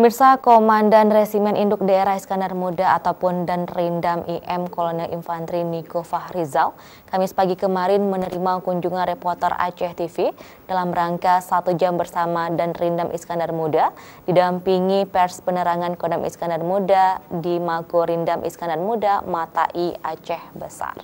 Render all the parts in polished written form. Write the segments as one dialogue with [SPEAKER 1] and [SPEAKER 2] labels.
[SPEAKER 1] Pemirsa, Komandan Resimen Induk Daerah Iskandar Muda ataupun Danrindam IM Kolonel Infantri Niko Fahrizal Kamis pagi kemarin menerima kunjungan reporter Aceh TV dalam rangka 1 jam bersama Danrindam Iskandar Muda didampingi pers penerangan Kodam Iskandar Muda di Makorindam Iskandar Muda Matai Aceh Besar.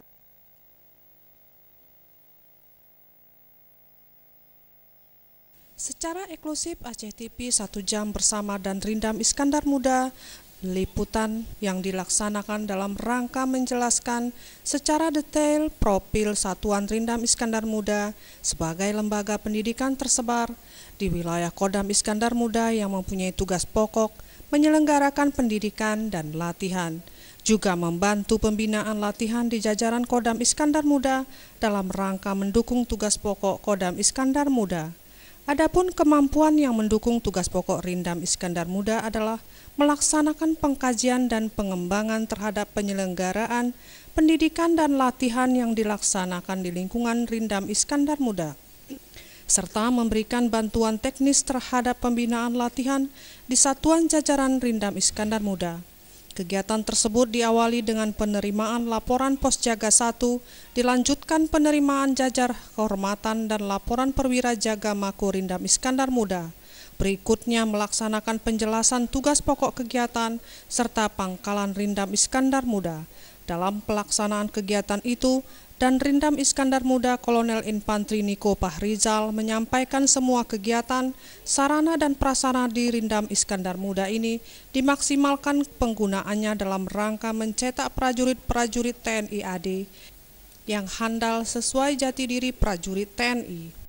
[SPEAKER 2] Secara eksklusif Aceh TV 1 jam bersama Danrindam Iskandar Muda, liputan yang dilaksanakan dalam rangka menjelaskan secara detail profil Satuan Rindam Iskandar Muda sebagai lembaga pendidikan tersebar di wilayah Kodam Iskandar Muda yang mempunyai tugas pokok menyelenggarakan pendidikan dan latihan, juga membantu pembinaan latihan di jajaran Kodam Iskandar Muda dalam rangka mendukung tugas pokok Kodam Iskandar Muda. Adapun kemampuan yang mendukung tugas pokok Rindam Iskandar Muda adalah melaksanakan pengkajian dan pengembangan terhadap penyelenggaraan pendidikan dan latihan yang dilaksanakan di lingkungan Rindam Iskandar Muda, serta memberikan bantuan teknis terhadap pembinaan latihan di satuan jajaran Rindam Iskandar Muda. Kegiatan tersebut diawali dengan penerimaan laporan Posjaga 1, dilanjutkan penerimaan jajar kehormatan dan laporan perwira jaga Makorindam Iskandar Muda. Berikutnya melaksanakan penjelasan tugas pokok kegiatan serta pangkalan Rindam Iskandar Muda. Dalam pelaksanaan kegiatan itu, Danrindam Iskandar Muda Kolonel Infantri Niko Fahrizal menyampaikan semua kegiatan, sarana dan prasarana di Rindam Iskandar Muda ini dimaksimalkan penggunaannya dalam rangka mencetak prajurit-prajurit TNI AD yang handal sesuai jati diri prajurit TNI.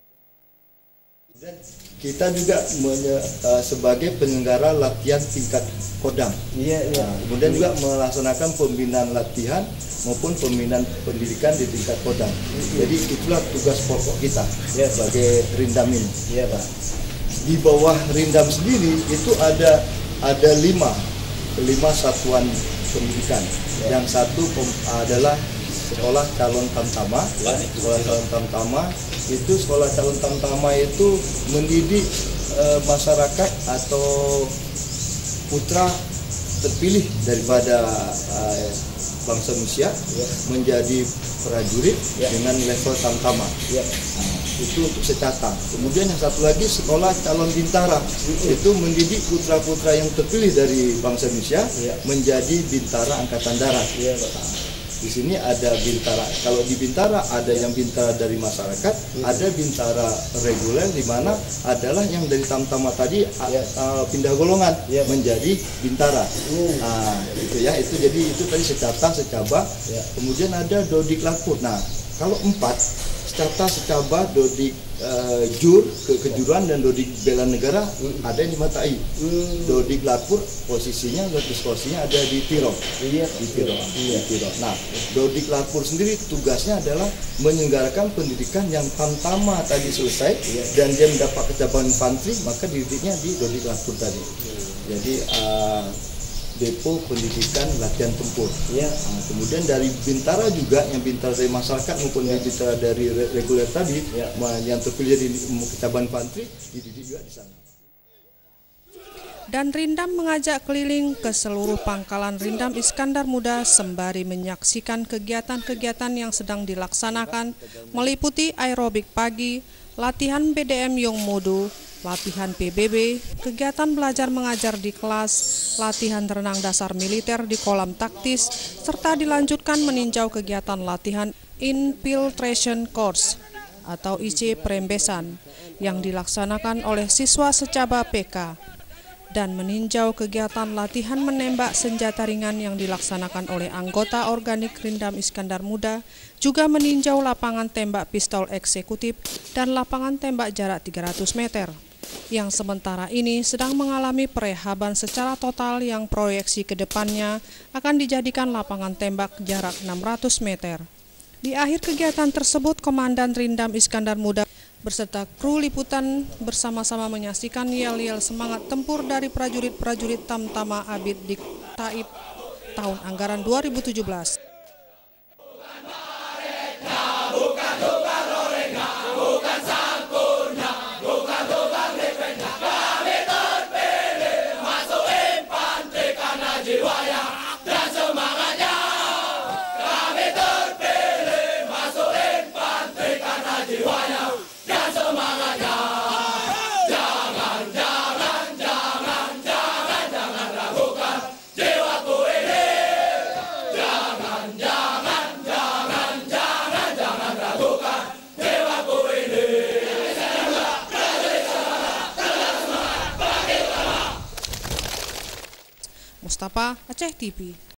[SPEAKER 3] Kita juga sebagai penyelenggara latihan tingkat Kodam. Kemudian juga melaksanakan pembinaan latihan maupun pembinaan pendidikan di tingkat Kodam. Jadi itulah tugas pokok kita sebagai Rindam ini. Di bawah Rindam sendiri itu ada 5 satuan pendidikan. Yang satu adalah sekolah calon tamtama. Sekolah calon tamtama itu itu mendidik masyarakat atau putra terpilih daripada bangsa manusia menjadi prajurit dengan level tamtama. Itu untuk secata. Kemudian yang satu lagi sekolah calon bintara, itu mendidik putra-putra yang terpilih dari bangsa Indonesia menjadi bintara angkatan darat. Di sini ada bintara. Kalau di bintara ada yang bintara dari masyarakat, ada bintara reguler di mana adalah yang dari tamtama tadi pindah golongan menjadi bintara. Itu ya, itu jadi itu tadi secata, secaba. Kemudian ada dodik lapur. Nah, kalau 4 secata, secaba, dodik jur, kejuruan dan dodik bela negara ada di Matai. Dodik lapur posisinya ada di Tiro. Nah, dodik lapur sendiri tugasnya adalah menyelenggarakan pendidikan yang tamtama tadi selesai dan dia mendapat kecaban infanteri, maka dididiknya di dodik lapur tadi. Jadi depo pendidikan latihan tempur. Kemudian dari bintara juga, yang bintara dari masyarakat maupun bintara dari reguler tadi, yang terpilih di kecaban infanteri dididik juga di sana.
[SPEAKER 2] Dan Rindam mengajak keliling ke seluruh pangkalan Rindam Iskandar Muda sembari menyaksikan kegiatan-kegiatan yang sedang dilaksanakan, meliputi aerobik pagi, latihan BDM Yong Modo, latihan PBB, kegiatan belajar mengajar di kelas, latihan renang dasar militer di kolam taktis, serta dilanjutkan meninjau kegiatan latihan Infiltration Course atau IC Perembesan yang dilaksanakan oleh siswa secaba PK, dan meninjau kegiatan latihan menembak senjata ringan yang dilaksanakan oleh anggota organik Rindam Iskandar Muda, juga meninjau lapangan tembak pistol eksekutif dan lapangan tembak jarak 300 meter. Yang sementara ini sedang mengalami perehaban secara total yang proyeksi ke depannya akan dijadikan lapangan tembak jarak 600 meter. Di akhir kegiatan tersebut, Komandan Rindam Iskandar Muda berserta kru liputan bersama-sama menyaksikan yel-yel semangat tempur dari prajurit-prajurit Tamtama Abid di Taib tahun anggaran 2017. Pratapa, Aceh TV.